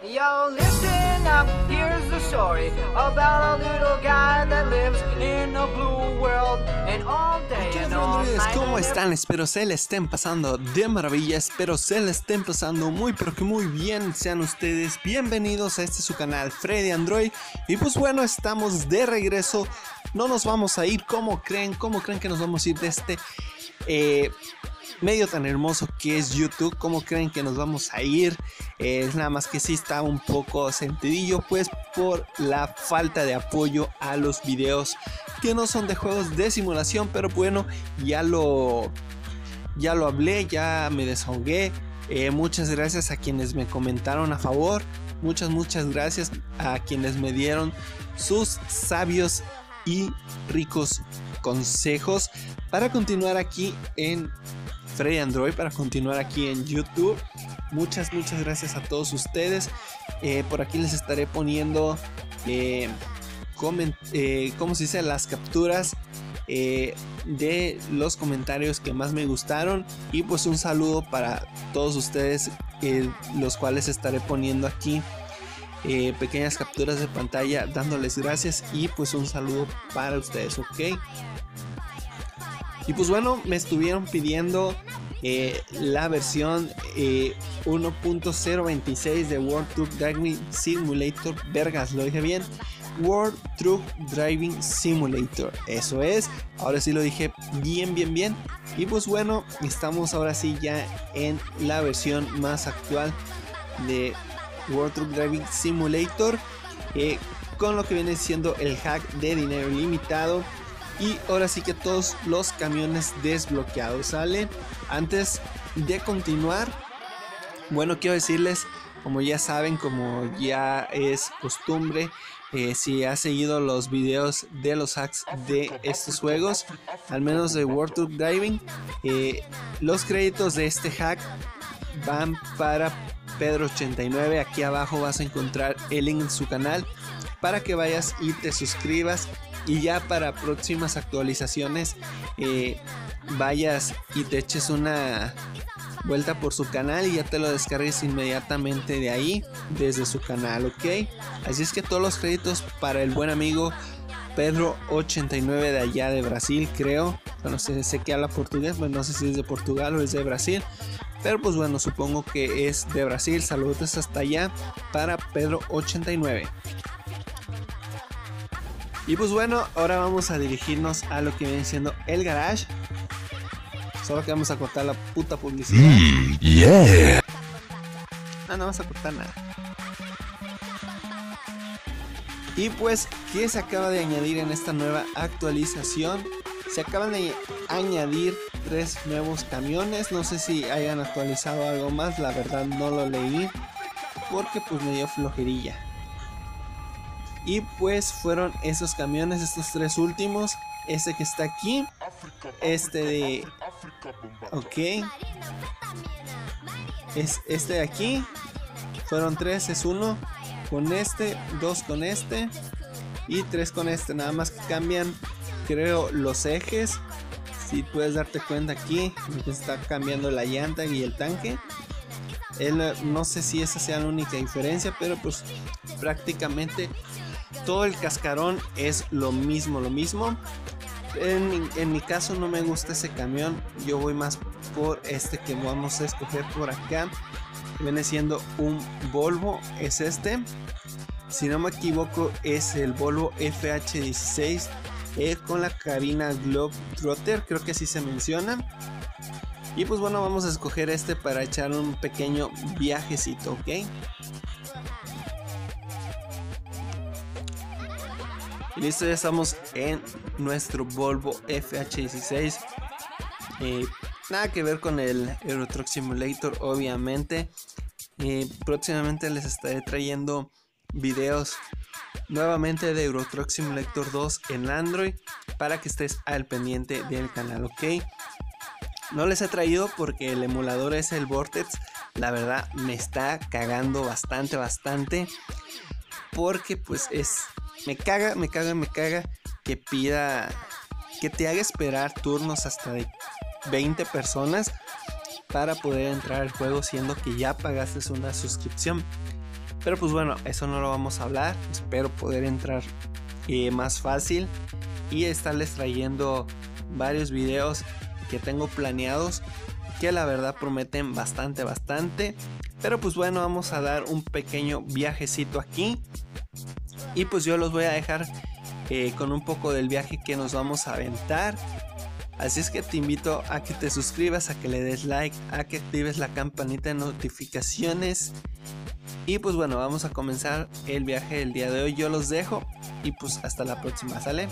Yo, listen up, here's the story about a little guy that lives in a blue world and all day and all night. ¿Cómo están? Espero se le estén pasando de maravilla, espero se le estén pasando muy pero que muy bien. Sean ustedes bienvenidos a su canal Freddy Android. Y pues bueno, estamos de regreso. No nos vamos a ir. ¿Cómo creen que nos vamos a ir de este medio tan hermoso que es YouTube? ¿Cómo creen que nos vamos a ir? Es nada más que sí está un poco sentidillo, pues por la falta de apoyo a los videos que no son de juegos de simulación. Pero bueno, ya lo hablé, ya me desahogué. Muchas gracias a quienes me comentaron a favor. Muchas gracias a quienes me dieron sus sabios y ricos consejos para continuar aquí en Freddy Android, para continuar aquí en YouTube. Muchas gracias a todos ustedes. Por aquí les estaré poniendo ¿cómo se dice? Las capturas de los comentarios que más me gustaron. Y pues un saludo para todos ustedes, los cuales estaré poniendo aquí pequeñas capturas de pantalla dándoles gracias. Y pues un saludo para ustedes, ok. Y pues bueno, me estuvieron pidiendo la versión 1.026 de World Truck Driving Simulator. Vergas, lo dije bien. World Truck Driving Simulator. Eso es. Ahora sí lo dije bien. Y pues bueno, estamos ahora sí ya en la versión más actual de World Truck Driving Simulator. Con lo que viene siendo el hack de dinero ilimitado. Y ahora sí que todos los camiones desbloqueados, ¿sale? Antes de continuar, bueno, quiero decirles, como ya saben, como ya es costumbre, si has seguido los videos de los hacks de estos juegos, al menos de World Truck Driving, los créditos de este hack van para Pedro89. Aquí abajo vas a encontrar el link en su canal para que vayas y te suscribas. Y ya para próximas actualizaciones vayas y te eches una vuelta por su canal y ya te lo descargues inmediatamente de ahí, desde su canal, ok. Así es que todos los créditos para el buen amigo Pedro89 de allá de Brasil, creo. Bueno, sé que habla portugués, bueno, no sé si es de Portugal o es de Brasil, pero pues bueno, supongo que es de Brasil. Saludos hasta allá para Pedro89. Y pues bueno, ahora vamos a dirigirnos a lo que viene siendo el garage. Solo que vamos a cortar la puta publicidad. Yeah. No vamos a cortar nada. Y pues, ¿qué se acaba de añadir en esta nueva actualización? Se acaban de añadir 3 nuevos camiones. No sé si hayan actualizado algo más, la verdad no lo leí, porque pues me dio flojerilla. Y pues fueron esos camiones, estos 3 últimos. Este que está aquí, este de... ok, es este de aquí. Fueron 3, es 1 con este, 2 con este y 3 con este. Nada más que cambian, creo, los ejes. Si puedes darte cuenta aquí, está cambiando la llanta y el tanque. No sé si esa sea la única diferencia, pero pues prácticamente todo el cascarón es lo mismo. En mi caso no me gusta ese camión. Yo voy más por este que vamos a escoger por acá. Viene siendo un Volvo, es este. Si no me equivoco es el Volvo FH16 con la cabina Globetrotter, creo que así se menciona. Y pues bueno, vamos a escoger este para echar un pequeño viajecito, ¿ok? Y listo, ya estamos en nuestro Volvo FH16. Nada que ver con el Euro Truck Simulator, obviamente. Próximamente les estaré trayendo videos nuevamente de Euro Truck Simulator 2 en Android, para que estés al pendiente del canal, ok. No les he traído porque el emulador es el Vortex. La verdad me está cagando bastante, porque pues me caga que pida, que te haga esperar turnos hasta de 20 personas para poder entrar al juego, siendo que ya pagaste una suscripción. Pero pues bueno, eso no lo vamos a hablar. Espero poder entrar más fácil y estarles trayendo varios videos que tengo planeados, que la verdad prometen bastante. Pero pues bueno, vamos a dar un pequeño viajecito aquí y pues yo los voy a dejar con un poco del viaje que nos vamos a aventar. Así es que te invito a que te suscribas, a que le des like, a que actives la campanita de notificaciones. Y pues bueno, vamos a comenzar el viaje del día de hoy. Yo los dejo y pues hasta la próxima, ¿sale?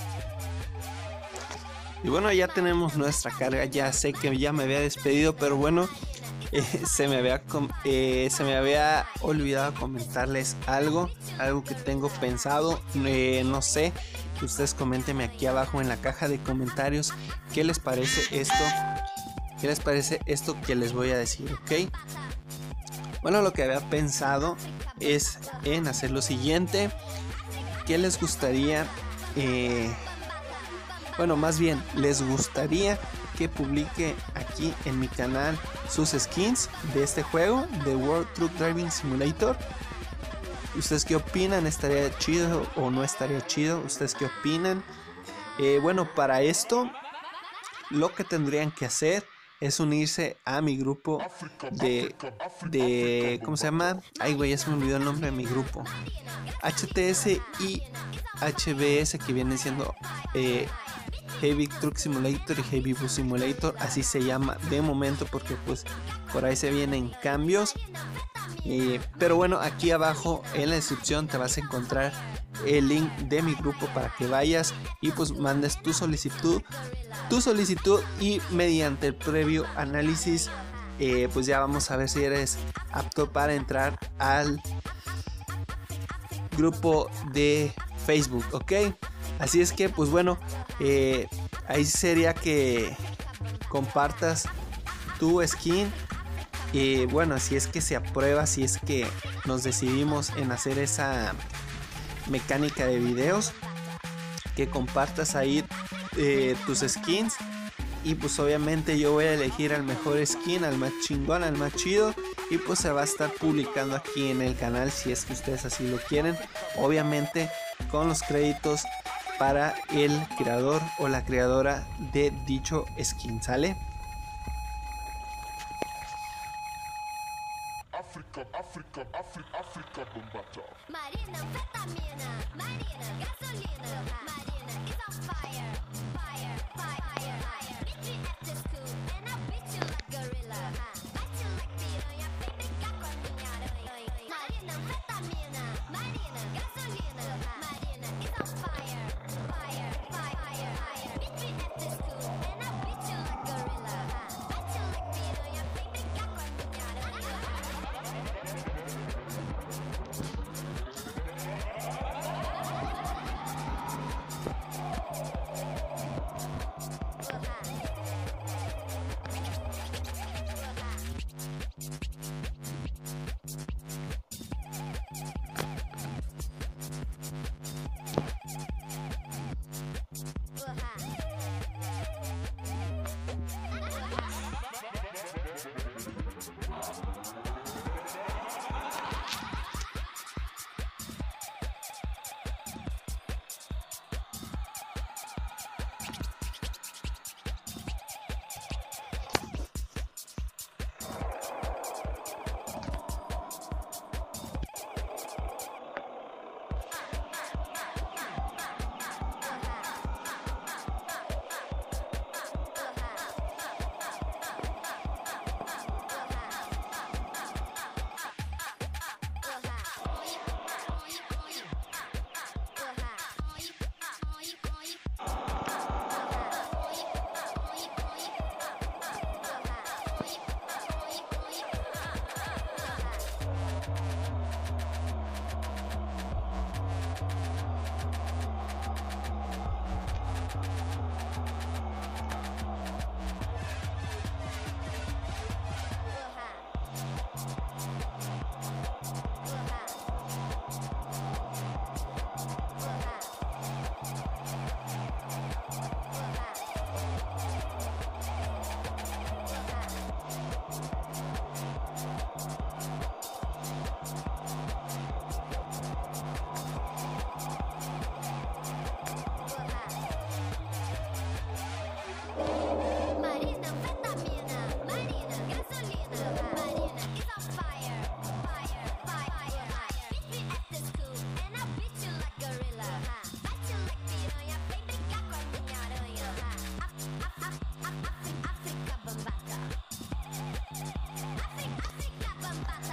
Y bueno, ya tenemos nuestra carga. Ya sé que ya me había despedido, pero bueno, se me había olvidado comentarles algo que tengo pensado. No sé, ustedes coméntenme aquí abajo en la caja de comentarios qué les parece esto que les voy a decir, ¿ok? Bueno, lo que había pensado es en hacer lo siguiente. ¿Qué les gustaría? Bueno, más bien, les gustaría que publique aquí en mi canal sus skins de este juego, de World Truck Driving Simulator. ¿Ustedes qué opinan? ¿Estaría chido o no estaría chido? ¿Ustedes qué opinan? Bueno, para esto, lo que tendrían que hacer es unirse a mi grupo de ¿cómo se llama? Ay, güey, ya se me olvidó el nombre de mi grupo. HTS y HBS, que viene siendo Heavy Truck Simulator y Heavy Bus Simulator. Así se llama de momento, porque pues por ahí se vienen cambios. Pero bueno, aquí abajo en la descripción te vas a encontrar el link de mi grupo para que vayas y pues mandes tu solicitud y mediante el previo análisis pues ya vamos a ver si eres apto para entrar al grupo de Facebook, ¿ok? Así es que pues bueno, ahí sería que compartas tu skin. Bueno, si es que se aprueba, si es que nos decidimos en hacer esa mecánica de videos, que compartas ahí tus skins. Y pues obviamente yo voy a elegir al mejor skin, al más chingón, al más chido, y pues se va a estar publicando aquí en el canal si es que ustedes así lo quieren, obviamente con los créditos para el creador o la creadora de dicho skin, ¿sale? África, Bombata. Marina, anfetamina, Marina, gasolina, Marina is on fire, fire. Meet me at the school and I'll beat you like gorilla. Bite you like piranha, pica con minha. Marina, anfetamina, Marina, gasolina, Marina is on fire, fire. Meet me at the school and I'll beat you like gorilla. Bite you like piranha, pica con minha.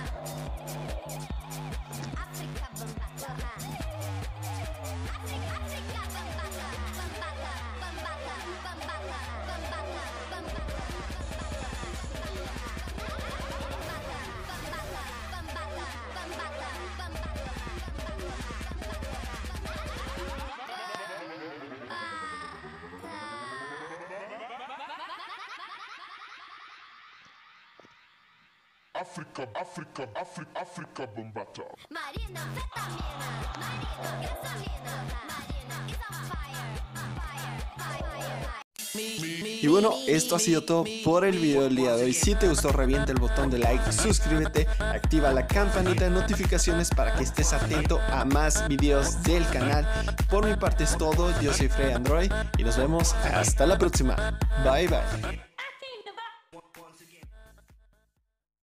Africa Bombata. Marina anfetamina, marina gasolina, marina is on fire, Y bueno, esto ha sido todo por el video del día de hoy. Si te gustó, revienta el botón de like, suscríbete, activa la campanita de notificaciones para que estés atento a más videos del canal. Por mi parte es todo, yo soy Frey Android y nos vemos hasta la próxima. Bye bye.